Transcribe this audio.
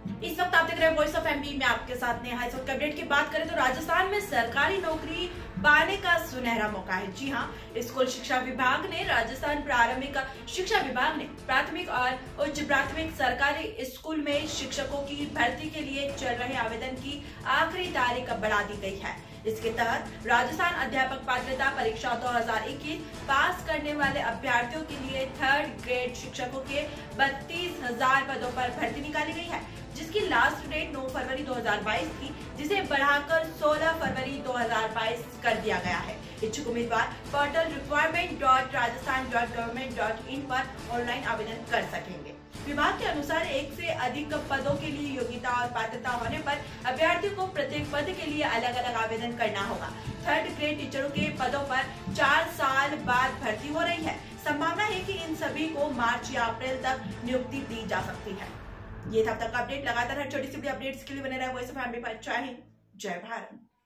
इस वक्त आप देख रहे हैं वॉइस ऑफ एमपी में आपके साथ नेहा। इस वक्त अपडेट की बात करें तो राजस्थान में सरकारी नौकरी पाने का सुनहरा मौका है। जी हां, स्कूल शिक्षा विभाग ने प्राथमिक और उच्च प्राथमिक सरकारी स्कूल में शिक्षकों की भर्ती के लिए चल रहे आवेदन की आखिरी तारीख बढ़ा दी गई है। इसके तहत राजस्थान अध्यापक पात्रता परीक्षा 2021 पास करने वाले अभ्यर्थियों के लिए 3rd ग्रेड शिक्षकों के 32,000 पदों पर भर्ती निकाली गई है, जिसकी लास्ट डेट 9 फरवरी 2022 थी, जिसे बढ़ाकर 16 फरवरी 2022 कर दिया गया है। इच्छुक उम्मीदवार पोर्टल requirement.rajasthan.government.in पर ऑनलाइन आवेदन कर सकेंगे। विभाग के अनुसार एक से अधिक पदों के लिए योग्यता और पात्रता होने पर अभ्यर्थियों को प्रत्येक पद के लिए अलग अलग आवेदन करना होगा। 3rd ग्रेड टीचरों के पदों पर 4 साल बाद भर्ती हो रही है। संभावना है कि इन सभी को मार्च या अप्रैल तक नियुक्ति दी जा सकती है। ये था अब तक का अपडेट। लगातार हर छोटी सी बड़ी अपडेट्स के लिए बने रहे वॉइस ऑफ एमपी पर। जय हिंद, जय भारत।